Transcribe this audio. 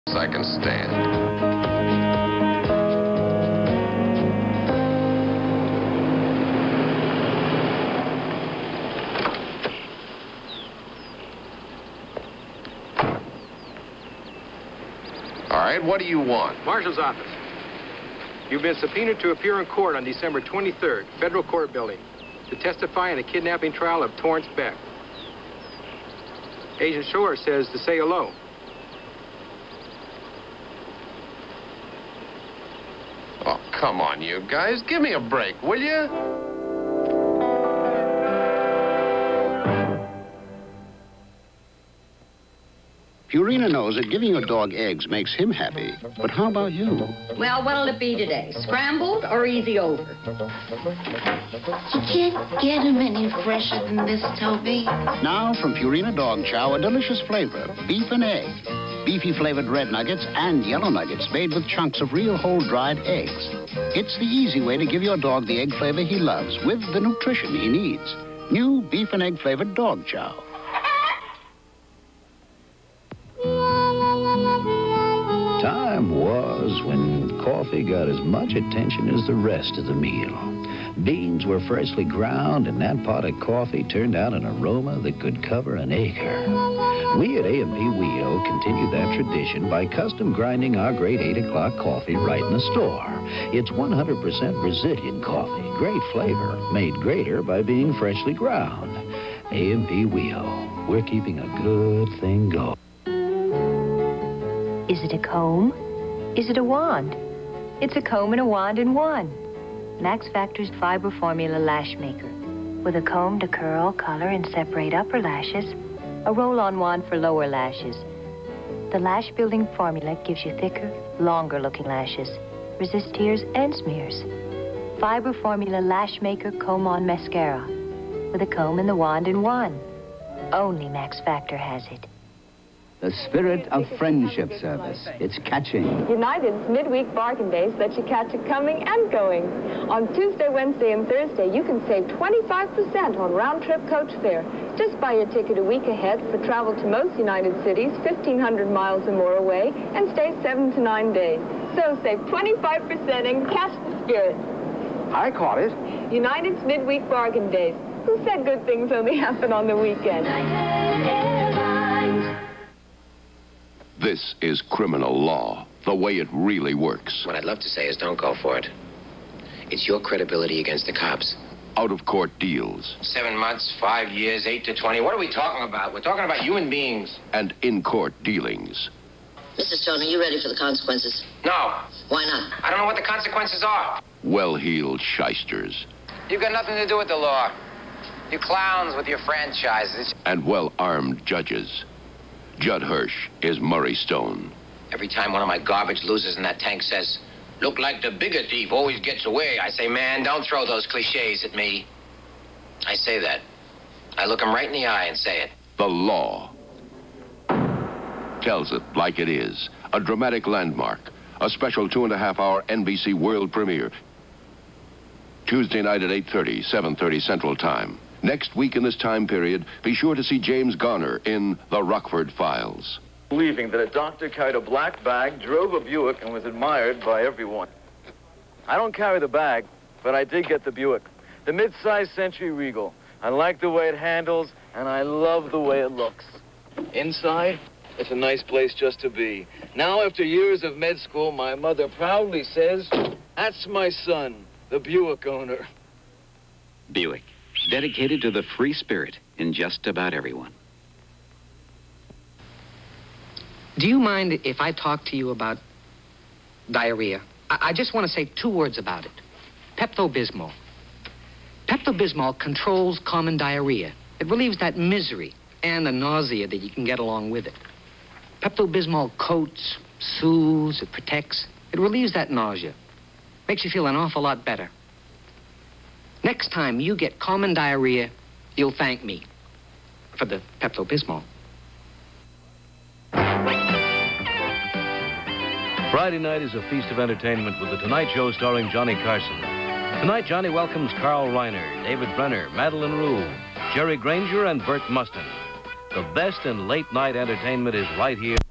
I can stand. All right, what do you want? Marshal's office. You've been subpoenaed to appear in court on December 23rd, Federal Court Building, to testify in a kidnapping trial of Torrance Beck. Agent Shore says to say hello. Oh, come on, you guys. Give me a break, will you? Purina knows that giving your dog eggs makes him happy. But how about you? Well, what'll it be today? Scrambled or easy over? You can't get him any fresher than this, Toby. Now, from Purina Dog Chow, a delicious flavor, beef and egg. Beefy flavored red nuggets and yellow nuggets made with chunks of real whole dried eggs. It's the easy way to give your dog the egg flavor he loves with the nutrition he needs. New beef and egg flavored Dog Chow. Time was when coffee got as much attention as the rest of the meal. Beans were freshly ground, and that pot of coffee turned out an aroma that could cover an acre. We at A&P Wheel continued that tradition by custom grinding our great 8 o'clock coffee right in the store. It's 100% Brazilian coffee, great flavor, made greater by being freshly ground. A&P Wheel, we're keeping a good thing going. Is it a comb? Is it a wand? It's a comb and a wand in one. Max Factor's Fiber Formula Lash Maker. With a comb to curl, color, and separate upper lashes. A roll-on wand for lower lashes. The lash-building formula gives you thicker, longer-looking lashes. Resists tears and smears. Fiber Formula Lash Maker Comb-On Mascara. With a comb and the wand in one. Only Max Factor has it. The Spirit of Friendship service. It's catching. United's Midweek Bargain Days let you catch it coming and going. On Tuesday, Wednesday, and Thursday, you can save 25% on round-trip coach fare. Just buy your ticket a week ahead for travel to most United cities, 1,500 miles or more away, and stay 7 to 9 days. So save 25% and catch the spirit. I caught it. United's Midweek Bargain Days. Who said good things only happen on the weekend? This is criminal law, the way it really works. What I'd love to say is don't go for it. It's your credibility against the cops. Out-of-court deals. 7 months, 5 years, 8 to 20. What are we talking about? We're talking about human beings. And in-court dealings. Mrs. Stone, are you ready for the consequences? No. Why not? I don't know what the consequences are. Well-heeled shysters. You've got nothing to do with the law. You clowns with your franchises. And well-armed judges. Judd Hirsch is Murray Stone. Every time one of my garbage losers in that tank says, "Look like the bigger thief always gets away," I say, "Man, don't throw those cliches at me." I say that. I look him right in the eye and say it. The law tells it like it is. A dramatic landmark. A special 2.5-hour NBC world premiere. Tuesday night at 8:30, 7:30 Central Time. Next week in this time period, be sure to see James Garner in The Rockford Files. Believing that a doctor carried a black bag, drove a Buick, and was admired by everyone. I don't carry the bag, but I did get the Buick. The Mid-Size Century Regal. I like the way it handles, and I love the way it looks. Inside, it's a nice place just to be. Now, after years of med school, my mother proudly says, "That's my son, the Buick owner." Buick. Dedicated to the free spirit in just about everyone. Do you mind if I talk to you about diarrhea? I just want to say 2 words about it. Pepto-Bismol. Pepto-Bismol controls common diarrhea. It relieves that misery and the nausea that you can get along with it. Pepto-Bismol coats, soothes, it protects. It relieves that nausea. Makes you feel an awful lot better. Next time you get common diarrhea, you'll thank me for the Pepto-Bismol. Friday night is a feast of entertainment with The Tonight Show starring Johnny Carson. Tonight, Johnny welcomes Carl Reiner, David Brenner, Madlyn Rhue, Gerri Granger, and Burt Mustin. The best in late-night entertainment is right here.